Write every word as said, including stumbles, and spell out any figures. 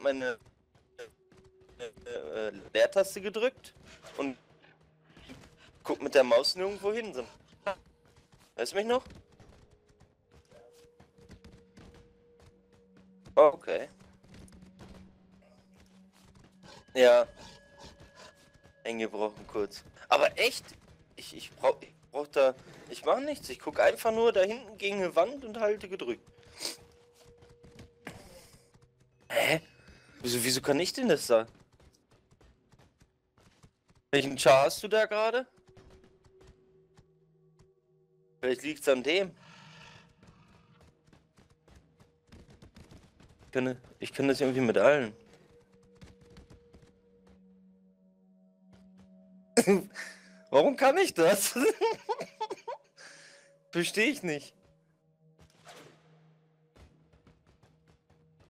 meine äh, äh, Leertaste gedrückt und guck mit der Maus nirgendwo hin. So. Hörst du mich noch? Oh, okay. Ja. Eingebrochen kurz. Aber echt? Ich, ich brauch, ich brauch da. Ich mache nichts. Ich gucke einfach nur da hinten gegen eine Wand und halte gedrückt. Hä? Wieso, wieso kann ich denn das da? Welchen Char hast du da gerade? Vielleicht liegt's an dem. Ich kann, ich kann das irgendwie mit allen. Warum kann ich das? Verstehe ich nicht.